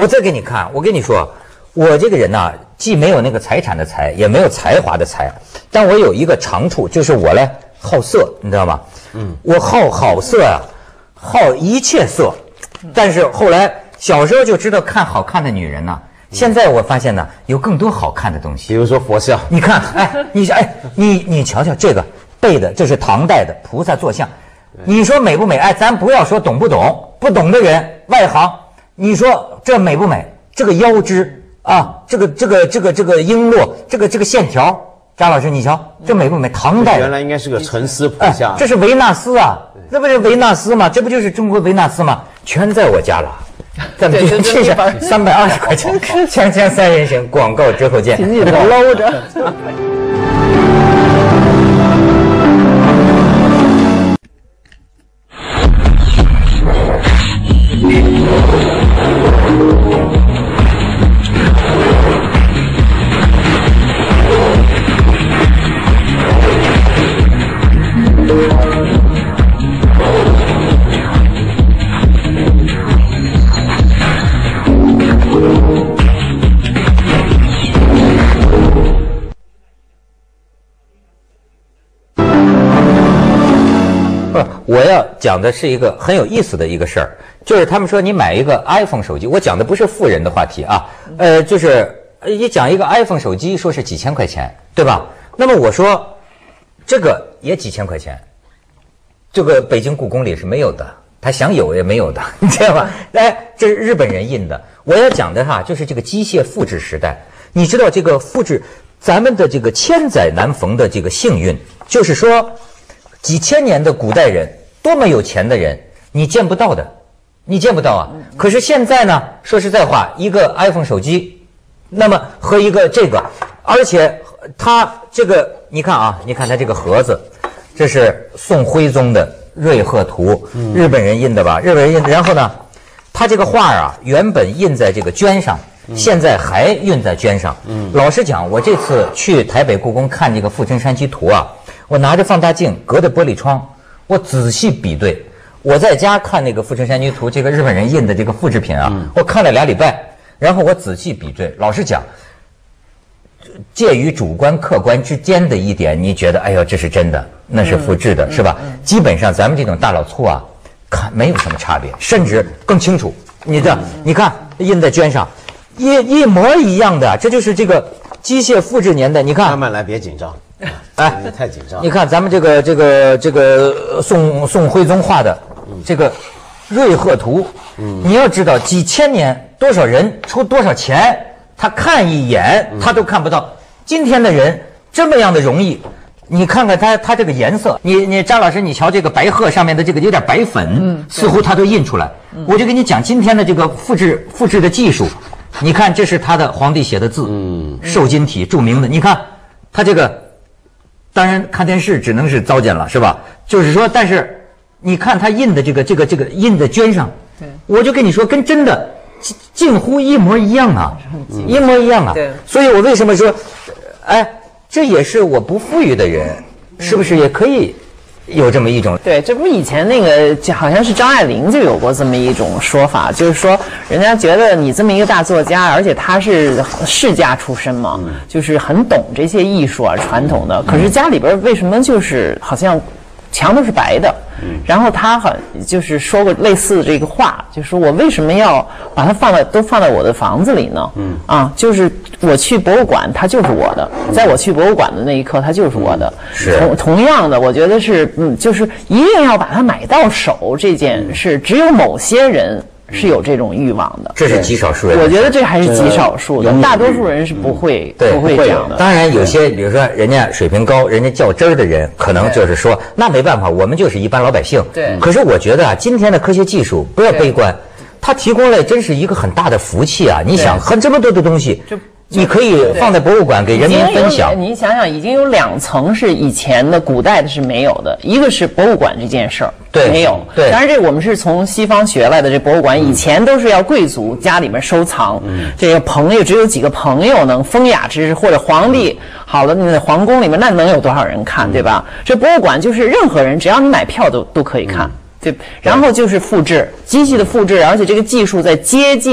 我再给你看，我跟你说，我这个人呐，既没有那个财产的财，也没有才华的才，但我有一个长处，就是我呢好色，你知道吗？我好好色啊，好一切色。但是后来小时候就知道看好看的女人呐。现在我发现呢，有更多好看的东西， 比如说佛像。 你看，你瞧瞧这个背的，这是唐代的菩萨坐像，你说美不美？哎，咱不要说懂不懂，不懂的人外行，你说这美不美？这个腰肢啊，这个璎珞，这个线条，张老师你瞧，这美不美？唐代原来应该是个沉思菩萨， 这是维纳斯啊，这不是维纳斯吗？这不就是中国维纳斯吗？全在我家了。咱们这是320块钱，锵锵三人行，广告之后见。 紧紧的搂着。 我要讲的是一个很有意思的一个事儿，就是他们说你买一个 iPhone 手机，我讲的不是富人的话题啊，就是一讲一个 iPhone 手机，说是几千块钱，对吧？那么我说这个也几千块钱，这个北京故宫里是没有的，他想有也没有的，你知道吗？哎，这是日本人印的。我要讲的哈，就是这个机械复制时代，你知道这个复制咱们的这个千载难逢的这个幸运，就是说几千年的古代人。多么有钱的人，你见不到的，你见不到啊！可是现在呢，说实在话，一个 iPhone 手机，那么和一个这个，而且它这个，你看啊，你看它这个盒子，这是宋徽宗的《瑞鹤图》，日本人印的吧？日本人印的。然后呢，它这个画啊，原本印在这个绢上，现在还印在绢上。老实讲，我这次去台北故宫看这个《富春山居图》啊，我拿着放大镜，隔着玻璃窗。我仔细比对，我在家看那个《富春山居图》，这个日本人印的这个复制品啊，我看了2礼拜，然后我仔细比对。老实讲，介于主观客观之间的一点，你觉得哎呦这是真的，那是复制的，是吧？基本上咱们这种大老粗啊，看没有什么差别，甚至更清楚。你看印在绢上，一模一样的，这就是这个机械复制年代。你看， 慢慢来，别紧张。 哎， 你太紧张。 你看咱们这个宋徽宗画的这个《瑞鹤图》，你要知道几千年多少人出多少钱，他看一眼他都看不到。今天的人这么样的容易，你看看它这个颜色，你张老师，你瞧这个白鹤上面的这个有点白粉，似乎它都印出来。我就跟你讲今天的这个复制的技术，你看这是他的皇帝写的字，瘦金体著名的，你看他这个。当然看电视只能是糟践了，是吧？就是说，但是你看他印的这个印在绢上，我就跟你说，跟真的近乎一模一样啊，一模一样啊。所以我为什么说，哎，这也是我不富裕的人，是不是也可以有这么一种？ 对，这不以前那个好像是张爱玲就有过这么一种说法，就是说人家觉得你这么一个大作家，而且他是世家出身嘛，就是很懂这些艺术啊传统的，可是家里边为什么就是好像墙都是白的？然后他就是说过类似的这个话，就是说我为什么要把它都放在我的房子里呢？就是我去博物馆，它就是我的，在我去博物馆的那一刻，它就是我的。同样的，我觉得是就是一定要把它买到手这件事，只有某些人是有这种欲望的， 这是极少数人。 我觉得这还是极少数的，大多数人是不会这样的。 当然有些，比如说人家水平高，人家较真儿的人，可能就是说，那没办法，我们就是一般老百姓。 对。 可是我觉得啊，今天的科学技术不要悲观，它提供了真是一个很大的福气啊！你想，这么多的东西。你可以放在博物馆给人民分享。 你想想，已经有2层是以前的古代的是没有的，一个是博物馆这件事儿，没有。 对， 当然这我们是从西方学来的，这博物馆以前都是要贵族家里面收藏，这个朋友只有几个朋友能风雅之士，或者皇帝好了，那皇宫里面那能有多少人看，对吧？这博物馆就是任何人只要你买票都可以看。对，然后就是复制，机器的复制，而且这个技术在接近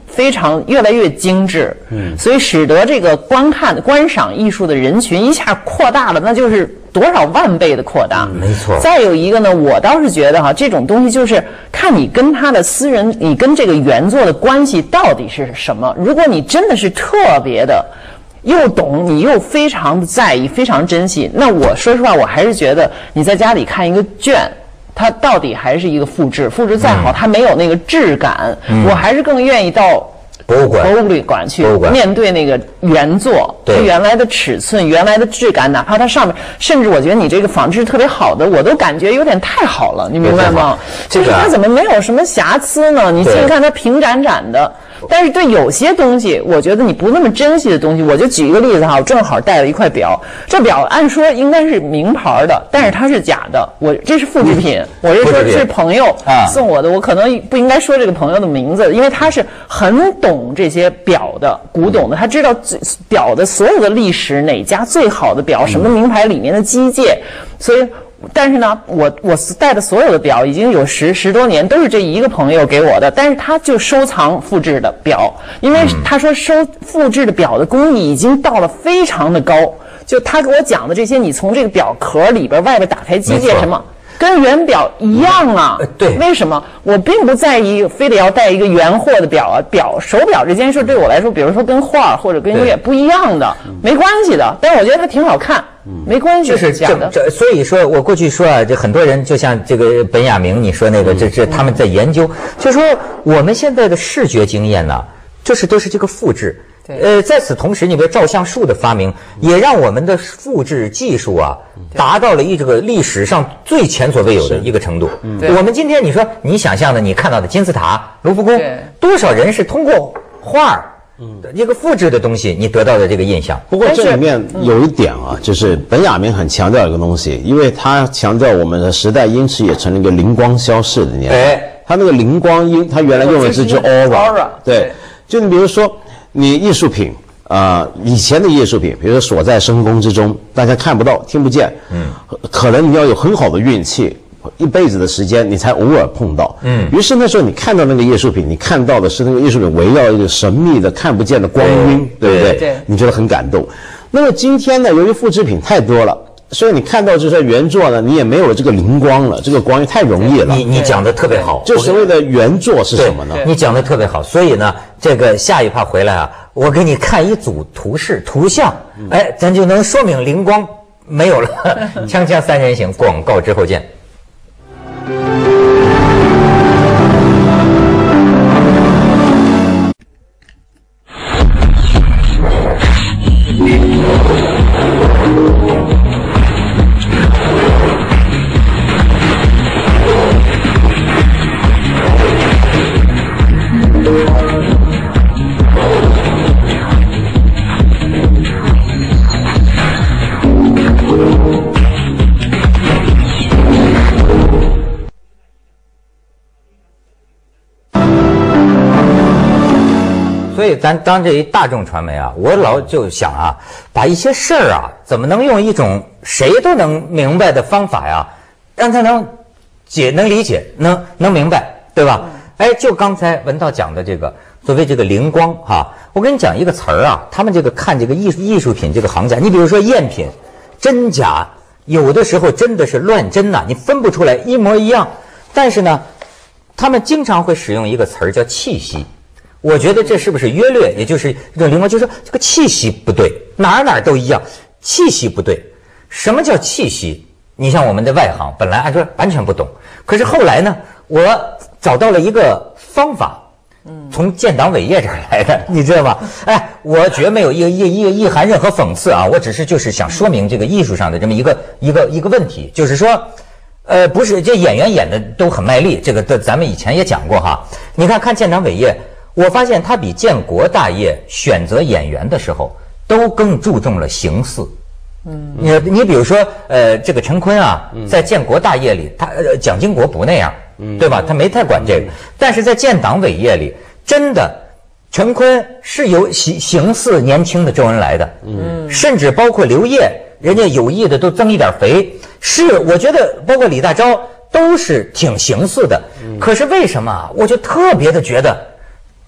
非常越来越精致，所以使得这个观赏艺术的人群一下扩大了，那就是多少万倍的扩大。 没错。 再有一个呢，我倒是觉得哈，这种东西就是看你跟他的私人，你跟这个原作的关系到底是什么。如果你真的是特别的又懂，你又非常在意，非常珍惜，那我说实话，我还是觉得你在家里看一个卷，它到底还是一个复制再好，它没有那个质感，我还是更愿意到博物馆去面对那个原作，它原来的尺寸、原来的质感，哪怕它上面，甚至我觉得你这个仿制特别好的，我都感觉有点太好了，你明白吗？就是它怎么没有什么瑕疵呢？你现在看它平展展的。但是对有些东西，我觉得你不那么珍惜的东西，我就举一个例子哈，我正好带了一块表，这表按说应该是名牌的，但是它是假的，我这是复制品，我是说是朋友送我的，我可能不应该说这个朋友的名字，因为他是很懂这些表的，古董的，他知道表的所有的历史，哪家最好的表，什么名牌里面的机械，所以。但是呢，我带的所有的表已经有十多年，都是这一个朋友给我的。但是他就收藏复制的表，因为他说复制的表的工艺已经到了非常的高。就他给我讲的这些，你从这个表壳里边、外边打开机械什么，跟原表一样啊。 对。 为什么？我并不在意，非得要带一个原货的表啊。手表这件事对我来说，比如说跟画或者跟音乐不一样的，没关系的。但是我觉得它挺好看。没关系， 就是假的。 所以说我过去说啊，这很多人就像这个本雅明你说那个，这他们在研究，就说我们现在的视觉经验呢，就是都是这个复制。在此同时，你比如照相术的发明，也让我们的复制技术啊，达到了这个历史上最前所未有的一个程度。我们今天你说你想象的，你看到的金字塔、卢浮宫，多少人是通过画一个复制的东西，你得到的这个印象。 不过这里面有一点啊，就是本雅明很强调一个东西，因为他强调我们的时代因此也成了一个灵光消逝的年代。他那个灵光他原来用的是aura， 对，就你比如说你艺术品以前的艺术品，比如说锁在深宫之中，大家看不到、听不见，可能你要有很好的运气。一辈子的时间，你才偶尔碰到。于是那时候你看到那个艺术品，你看到的是那个艺术品围绕一个神秘的、看不见的光晕，对不对？对，你觉得很感动。那么今天呢，由于复制品太多了，所以你看到就是原作呢，你也没有了这个灵光了，这个光晕太容易了。 你讲的特别好。 就所谓的原作是什么呢？ 你讲的特别好。所以呢，这个下一趴回来啊，我给你看一组图像，咱就能说明灵光没有了。锵锵三人行，广告之后见。所以咱当这一大众传媒啊，我老就想啊，把一些事儿啊，怎么能用一种谁都能明白的方法呀，让他能理解，能明白，对吧？就刚才文道讲的这个所谓这个灵光哈，我跟你讲一个词儿啊，他们这个看这个艺术品这个行家，你比如说赝品，真假有的时候真的是乱真呐，你分不出来一模一样。但是呢，他们经常会使用一个词儿叫气息。我觉得这是不是约略，也就是这种灵光，就是说这个气息不对，哪儿都一样，气息不对。什么叫气息？你像我们的外行，本来按说完全不懂，可是后来呢，我找到了一个方法，从建党伟业这儿来的，你知道吗？我绝没有意含任何讽刺啊，我只是就是想说明这个艺术上的这么一个问题，就是说，不是这演员演的都很卖力，这个咱们以前也讲过哈。你看建党伟业。我发现他比建国大业选择演员的时候都更注重了形似。你比如说这个陈坤啊，在建国大业里，他蒋经国不那样，对吧？他没太管这个，但是在建党伟业里，真的陈坤是有形似年轻的周恩来的，甚至包括刘烨，人家有意的都增一点肥，是我觉得包括李大钊都是挺形似的。可是为什么我就特别的觉得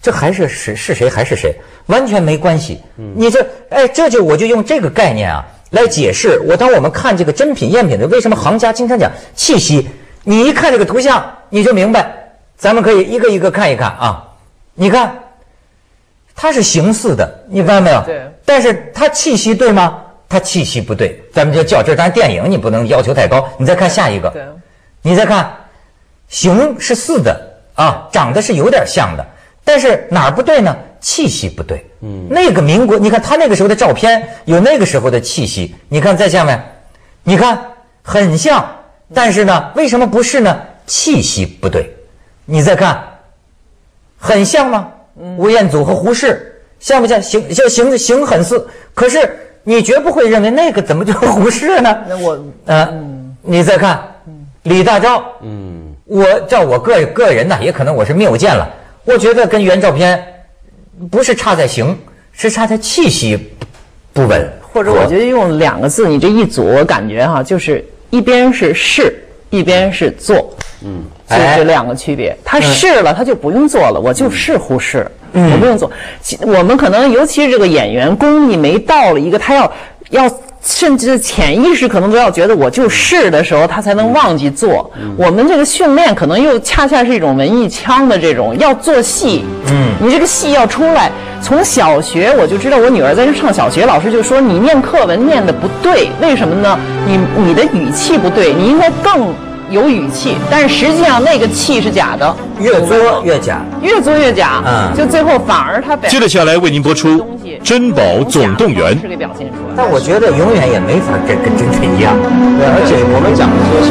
这还是谁还是谁，完全没关系。你我就用这个概念啊来解释。当我们看这个真品赝品的，为什么行家经常讲气息？你一看这个图像，你就明白。咱们可以一个一个看一看啊。你看，它是形似的，你发现没有？ 对。 但是它气息对吗？它气息不对。咱们就较真，当然电影你不能要求太高。你再看下一个， 对。 你再看，形是似的啊，长得是有点像的。但是哪儿不对呢？气息不对。那个民国，你看他那个时候的照片有那个时候的气息。你看在下面，你看很像，但是呢，为什么不是呢？气息不对。你再看，很像吗？吴彦祖和胡适像不像？形很似，可是你绝不会认为那个怎么就是胡适呢？ 那我你再看李大钊，照我个人呢，也可能我是谬见了。我觉得跟原照片不是差在形，是差在气息不稳。 或者我觉得用2个字，你这一组，我感觉哈，就是一边是是，一边是做，就这2个区别。他是了，他就不用做了，我就是胡适，我不用做。我们可能尤其是这个演员功力没到了一个他要。甚至潜意识可能都要觉得我就是的时候，他才能忘记做。我们这个训练可能又恰恰是一种文艺腔的这种要做戏。你这个戏要出来，从小学我就知道，我女儿在这上小学，老师就说你念课文念的不对，为什么呢？你的语气不对，你应该更有语气，但是实际上那个气是假的， 越作越假， 越作越假。就最后反而他接着下来为您播出《珍宝总动员》。 是给表现出来， 但我觉得永远也没法跟真的一样。 对，而且我们讲的说。